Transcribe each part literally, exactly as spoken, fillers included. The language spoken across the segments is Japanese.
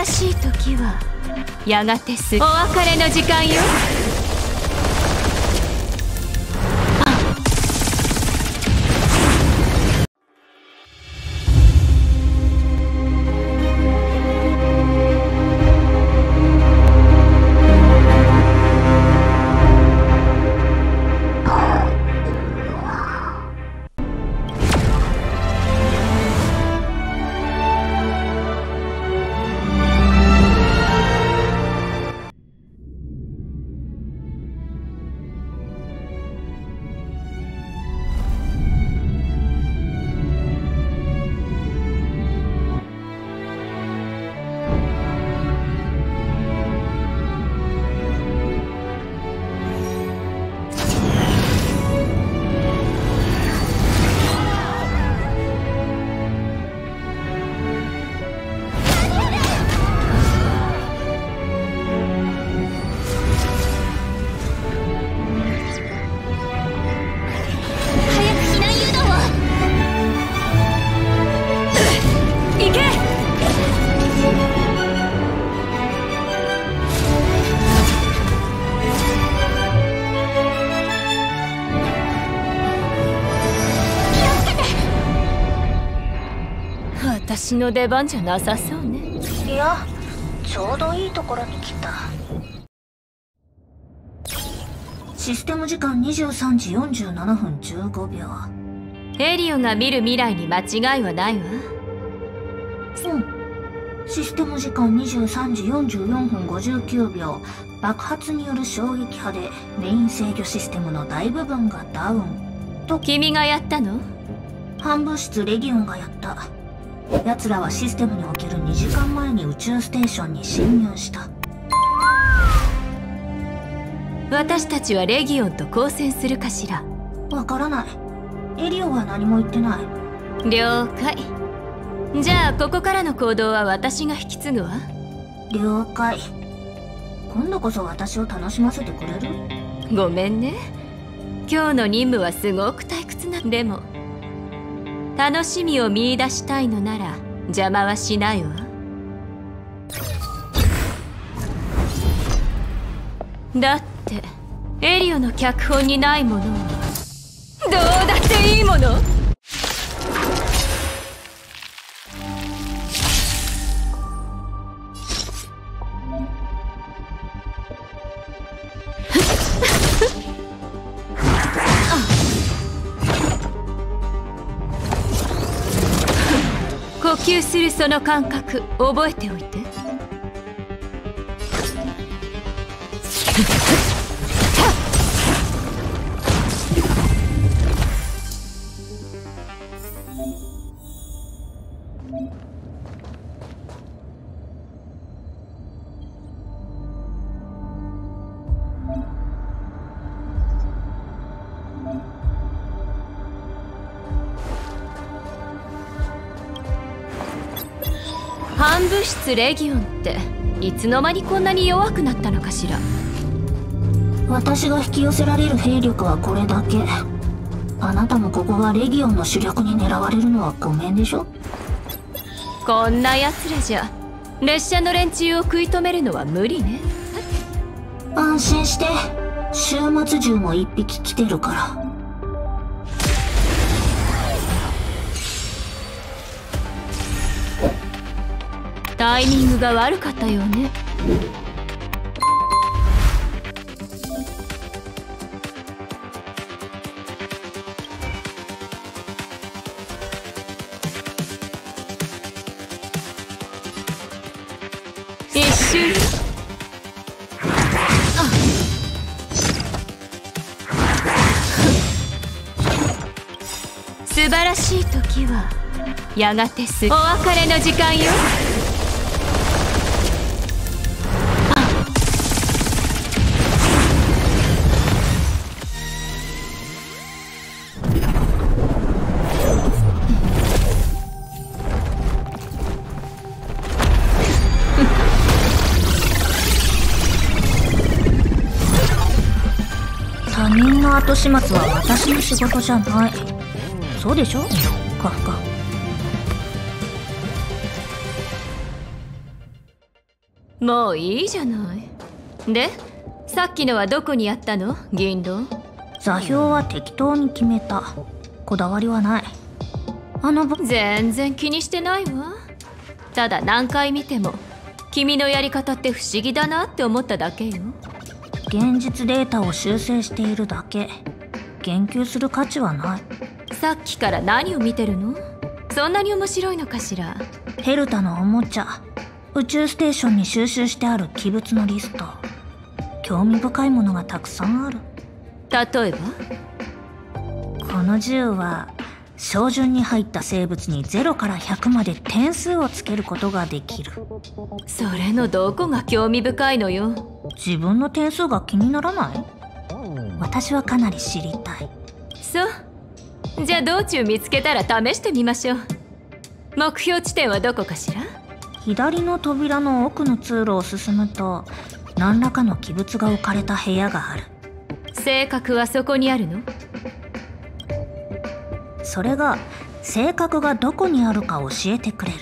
らしい時はやがてすお別れの時間よ。私の出番じゃなさそうね。 いや、ちょうどいいところに来た。システム時間にじゅうさんじよんじゅうななふんじゅうごびょう。 エリオが見る未来に間違いはないわ。 うん。システム時間にじゅうさんじよんじゅうよんふんごじゅうきゅうびょう。爆発による衝撃波でメイン制御システムの大部分がダウンと。 君がやったの？ 反物質レギオンがやった。奴らはシステムにおけるにじかんまえに宇宙ステーションに侵入した。 私たちはレギオンと交戦するかしら？ わからない。エリオは何も言ってない。 了解。じゃあここからの行動は私が引き継ぐわ。 了解。今度こそ私を楽しませてくれる？ ごめんね、今日の任務はすごく退屈なんでも楽しみを見出したいのなら邪魔はしないわ。だってエリオの脚本にないものはどうだっていいもの。呼吸するその感覚覚えておいて。反物質レギオンっていつの間にこんなに弱くなったのかしら。 私が引き寄せられる兵力はこれだけ。あなたもここがレギオンの主力に狙われるのはごめんでしょ。 こんな奴らじゃ列車の連中を食い止めるのは無理ね。 安心して、終末獣も一匹来てるから。 タイミングが悪かったよね。一瞬素晴らしい時はやがてすお別れの時間よ。 他人の後始末は私の仕事じゃない。そうでしょ？カフカ。 もういいじゃない。でさっきのはどこにやったの、銀狼？ 座標は適当に決めた。こだわりはない。あの全然気にしてないわ。ただ何回見ても君のやり方って不思議だなって思っただけよ。 現実データを修正しているだけ。言及する価値はない。 さっきから何を見てるの？そんなに面白いのかしら。 ヘルタのおもちゃ、宇宙ステーションに収集してある器物のリスト。興味深いものがたくさんある。 例えば？ この銃は照準に入った生物にゼロからひゃくまで点数をつけることができる。 それのどこが興味深いのよ。 自分の点数が気にならない？私はかなり知りたい。 そうじゃあ道中見つけたら試してみましょう。目標地点はどこかしら？ 左の扉の奥の通路を進むと何らかの器物が置かれた部屋がある。 性格はそこにあるの？ それが性格がどこにあるか教えてくれる。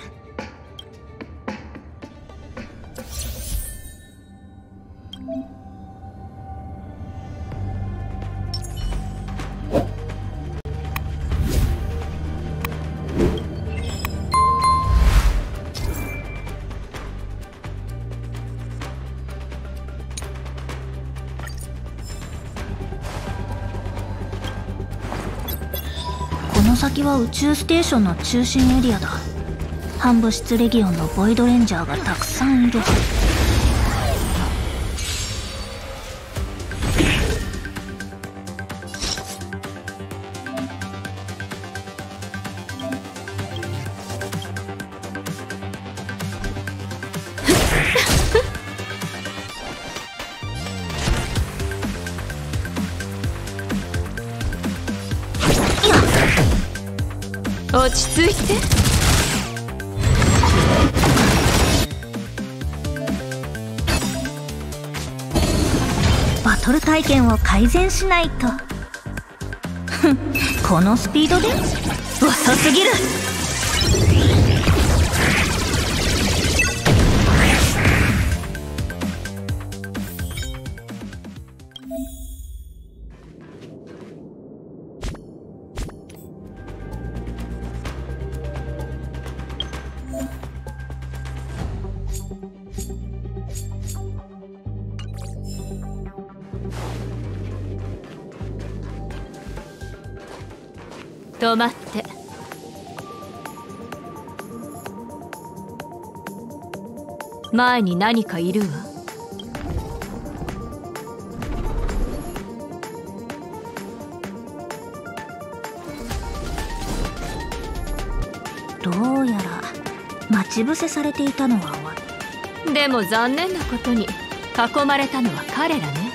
この先は宇宙ステーションの中心エリアだ。反物質レギオンのボイドレンジャーがたくさんいる。 落ち着いて。 バトル体験を改善しないと。このスピードで遅すぎる。 止まって。前に何かいるわ。 どうやら待ち伏せされていたのは終わる。 でも残念なことに囲まれたのは彼らね。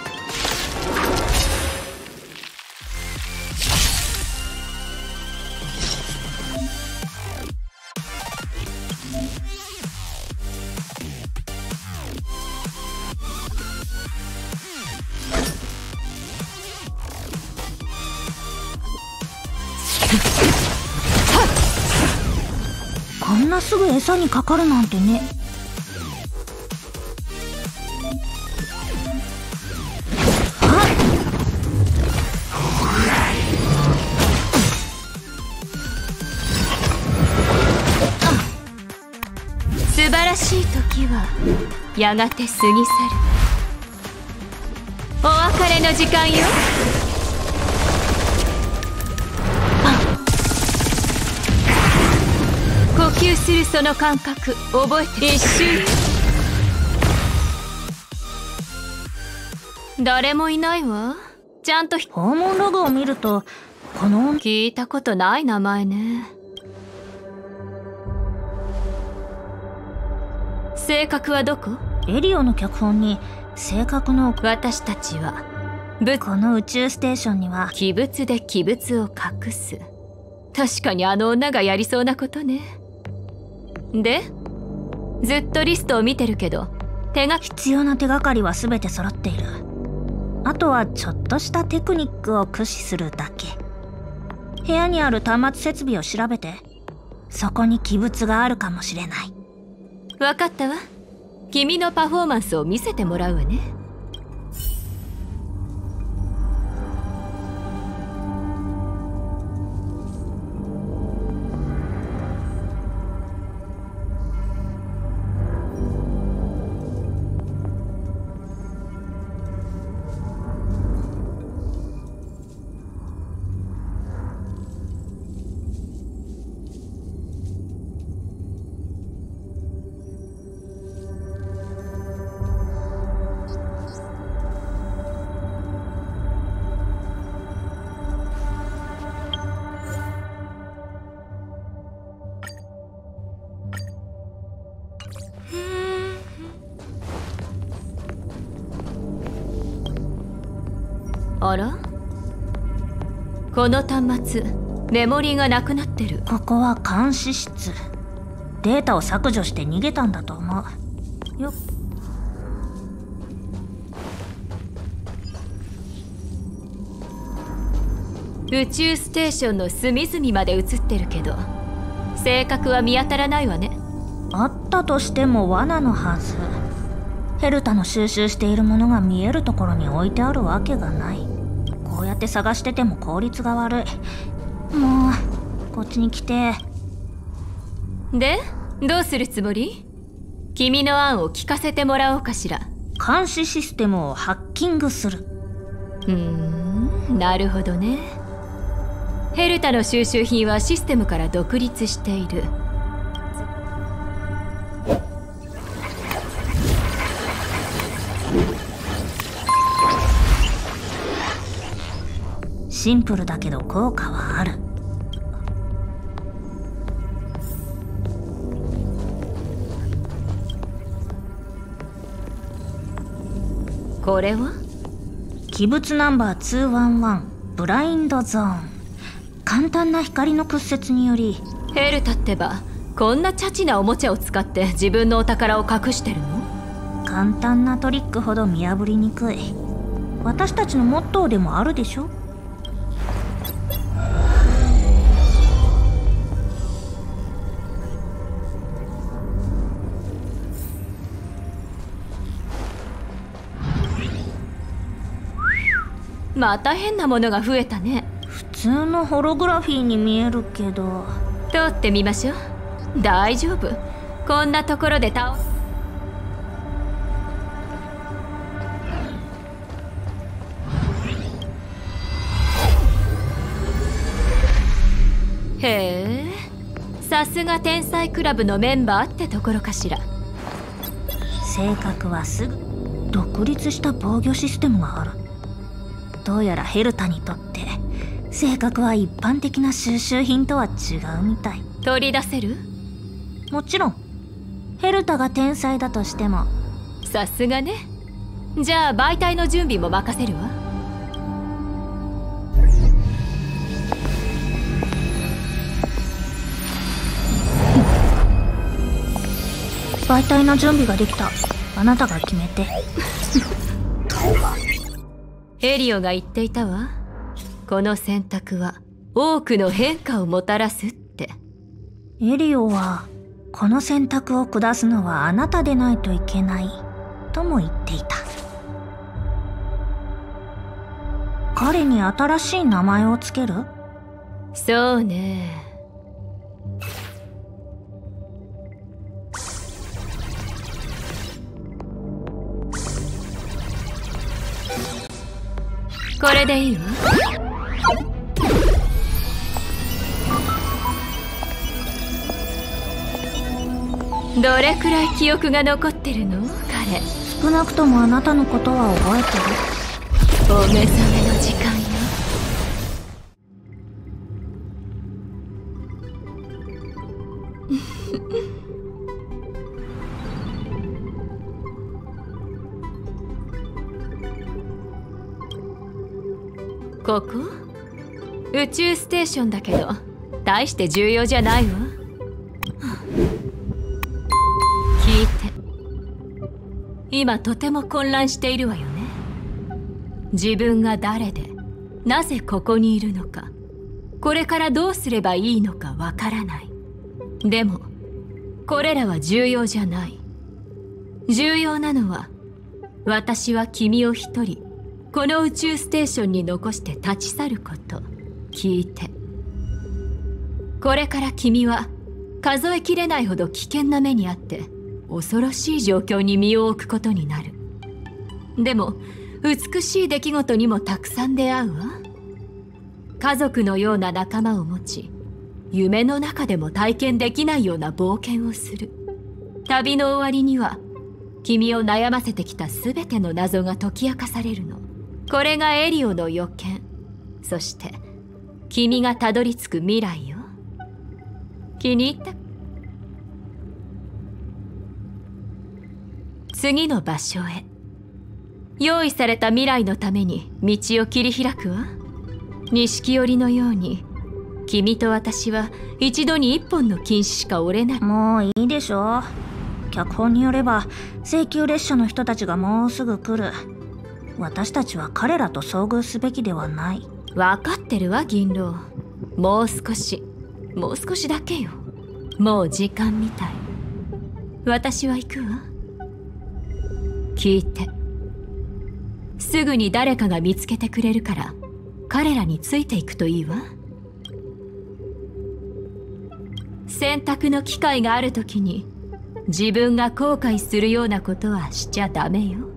こんなすぐ餌にかかるなんてね。あっ、 素晴らしい時はやがて過ぎ去る。お別れの時間よ。呼吸するその感覚覚えて。一瞬。誰もいないわ。ちゃんと訪問ログを見るとこの聞いたことない名前ね。性格はどこ？ エリオの脚本に性格の。 私たちはこの宇宙ステーションには器物で器物を隠す。確かにあの女がやりそうなことね。でずっとリストを見てるけど手が必要な手がかりは全て揃っている。あとはちょっとしたテクニックを駆使するだけ。部屋にある端末設備を調べて、そこに器物があるかもしれない。 分かったわ。 君のパフォーマンスを見せてもらうわね。あら、この端末メモリーがなくなってる。 ここは監視室。データを削除して逃げたんだと思うよっ。 宇宙ステーションの隅々まで映ってるけど、性格は見当たらないわね。 あったとしても罠のはず。ヘルタの収集しているものが見えるところに置いてあるわけがない。こうやって探してても効率が悪い。もうこっちに来て。 で、どうするつもり？君の案を聞かせてもらおうかしら。 監視システムをハッキングする。 うーん、なるほどね。ヘルタの収集品はシステムから独立している。 シンプルだけど効果はある。 これは器物ナンバーにひゃくじゅういちブラインドゾーン。簡単な光の屈折により。 ヘルタってばこんなチャチなおもちゃを使って自分のお宝を隠してるの？ 簡単なトリックほど見破りにくい。私たちのモットーでもあるでしょ。 また変なものが増えたね。 普通のホログラフィーに見えるけど。 通ってみましょう。大丈夫、こんなところで倒す。へえ、さすが天才クラブのメンバーってところかしら。 性格はすぐ独立した防御システムがある。どうやらヘルタにとって性格は一般的な収集品とは違うみたい。 取り出せる？ もちろん。ヘルタが天才だとしても。 さすがね。じゃあ媒体の準備も任せるわ。 媒体の準備ができた。あなたが決めて。 エリオが言っていたわ。この選択は多くの変化をもたらすって。 エリオはこの選択を下すのはあなたでないといけないとも言っていた。彼に新しい名前をつける？ そうね。これでいいわ。どれくらい記憶が残ってるの？彼。 少なくともあなたのことは覚えてる。 お目覚めの時間よ。ここ？宇宙ステーションだけど大して重要じゃないわ。聞いて。今とても混乱しているわよね。自分が誰でなぜここにいるのか、これからどうすればいいのかわからない。でもこれらは重要じゃない。 重要なのは、私は君を一人この宇宙ステーションに残して立ち去ること。聞いて。これから君は数えきれないほど危険な目にあって恐ろしい状況に身を置くことになる。でも美しい出来事にもたくさん出会うわ。家族のような仲間を持ち、夢の中でも体験できないような冒険をする。旅の終わりには君を悩ませてきた全ての謎が解き明かされるの。これがエリオの予見、そして君がたどり着く未来よ。気に入った？次の場所へ。用意された未来のために道を切り開くわ。錦織のように君と私は一度に一本の金糸しか折れない。 もういいでしょ。脚本によれば請求列車の人たちがもうすぐ来る。私たちは彼らと遭遇すべきではない。 分かってるわ銀狼。もう少しもう少しだけよ。もう時間みたい。私は行くわ。聞いて。すぐに誰かが見つけてくれるから彼らについていくといいわ。選択の機会があるときに自分が後悔するようなことはしちゃダメよ。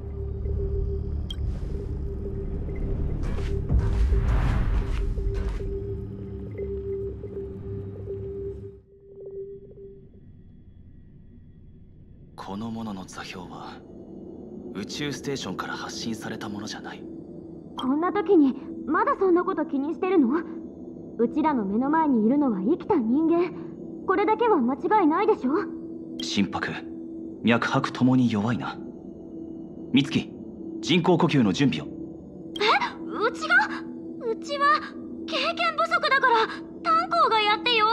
このものの座標は宇宙ステーションから発信されたものじゃない。 こんな時にまだそんなこと気にしてるの？うちらの目の前にいるのは生きた人間。これだけは間違いないでしょ。 心拍、脈拍ともに弱いな。美月、人工呼吸の準備を。 え？うちが？うちは経験不足だから炭鉱がやってよ。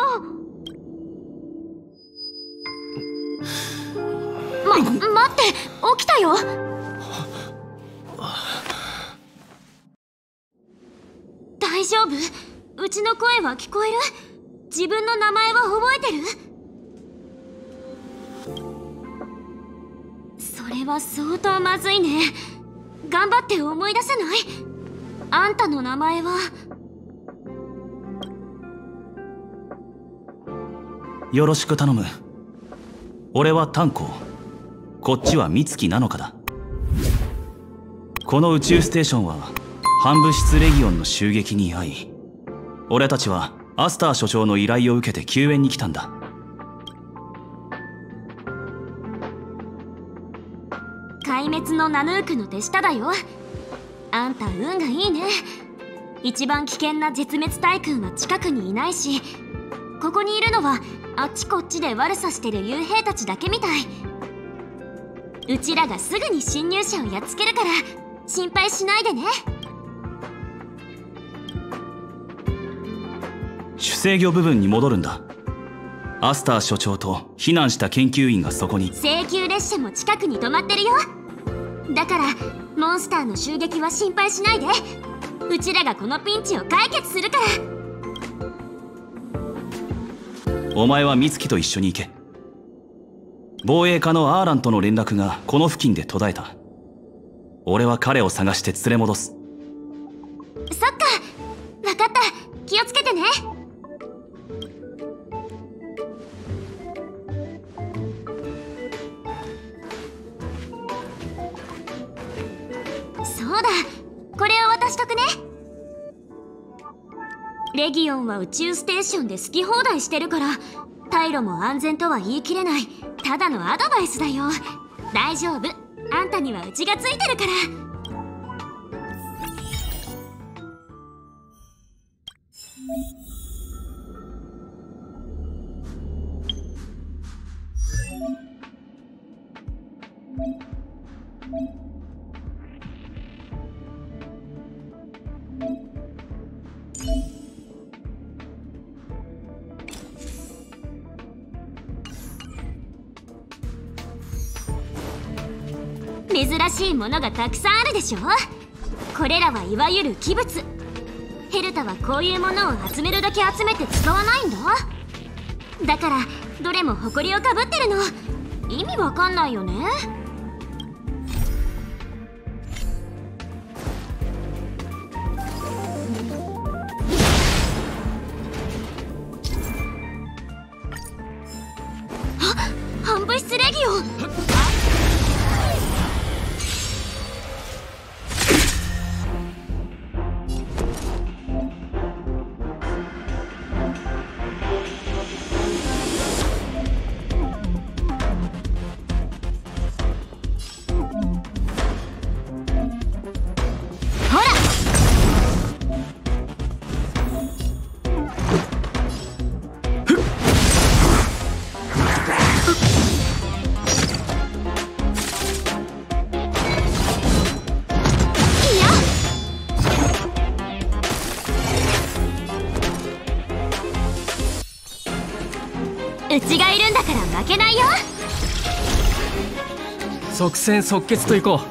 ま、待って、起きたよ。大丈夫？うちの声は聞こえる？自分の名前は覚えてる？それは相当まずいね。頑張って思い出せない？あんたの名前は？ よろしく頼む。俺は炭鉱、こっちは美月なのかだ。この宇宙ステーションは反物質レギオンの襲撃に遭い、俺たちはアスター所長の依頼を受けて救援に来たんだ。 壊滅のナヌークの手下だよ。あんた運がいいね。一番危険な絶滅対空は近くにいないし、ここにいるのはあっちこっちで悪さしてる幽兵たちだけみたい。うちらがすぐに侵入者をやっつけるから心配しないでね。 主制御部分に戻るんだ。アスター所長と避難した研究員がそこに。 請求列車も近くに止まってるよ。だからモンスターの襲撃は心配しないで。うちらがこのピンチを解決するから。 お前は美月と一緒に行け。防衛課のアーランとの連絡がこの付近で途絶えた。俺は彼を探して連れ戻す。 そっか、分かった。気をつけてね。そうだ、これを渡しとくね。レギオンは宇宙ステーションで好き放題してるから、退路も安全とは言い切れない。ただのアドバイスだよ。大丈夫、あんたにはうちがついてるから。珍しいものがたくさんあるでしょ。これらはいわゆる器物。ヘルタはこういうものを集めるだけ集めて使わないんだ。だからどれも埃をかぶってるの。意味わかんないよね。 うちがいるんだから負けないよ。 即戦即決といこう。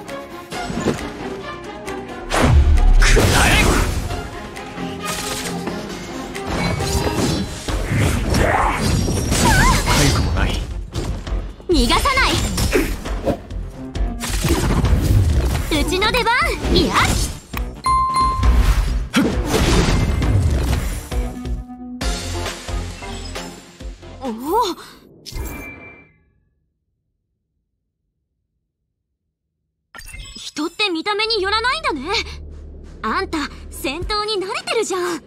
くらえ。 痒くもない。 逃がさない。うちの出番。いやおお、人って見た目によらないんだね。あんた戦闘に慣れてるじゃん。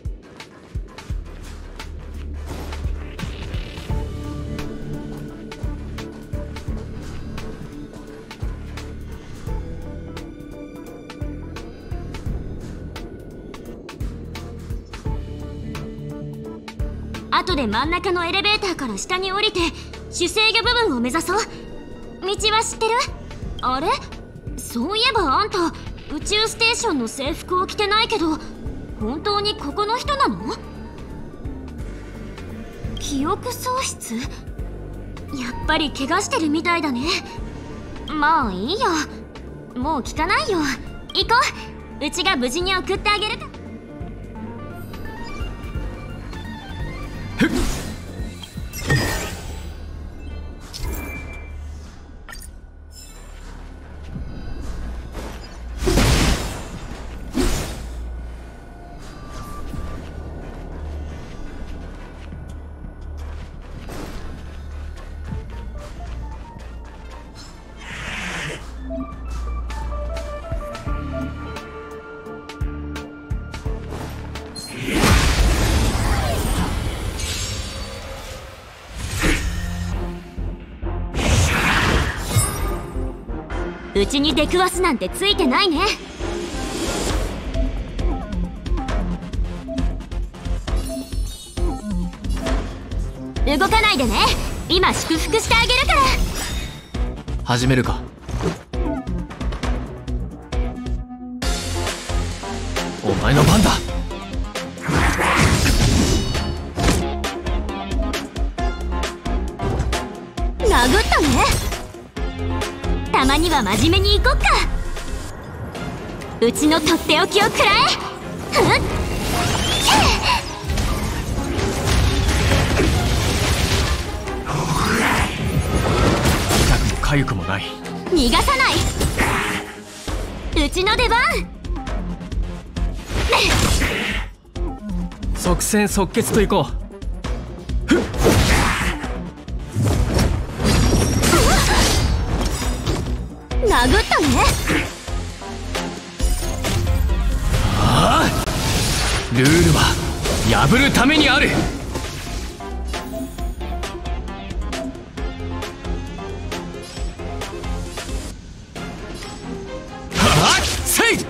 後で真ん中のエレベーターから下に降りて主制御部分を目指そう。道は知ってる？あれ？そういえばあんた宇宙ステーションの制服を着てないけど、本当にここの人なの？記憶喪失？やっぱり怪我してるみたいだね。まあいいよ、もう聞かないよ。行こう。うちが無事に送ってあげるから。うちに出くわすなんてついてないね。動かないでね。今祝福してあげるから。 始めるか。お前の番だ。 殴ったね。たまには真面目に行こっか。うちのとっておきを食らえ。ふんっ、 痛くも痒くもない。 逃がさない。うちの出番。 即戦即決といこう。 殴ったね。 ああ、ルールは破るためにある。はっせい。痛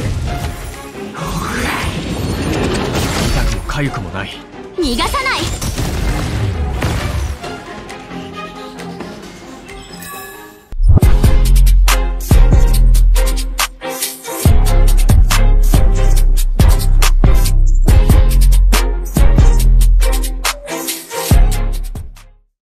くも痒くもない。 逃がさない。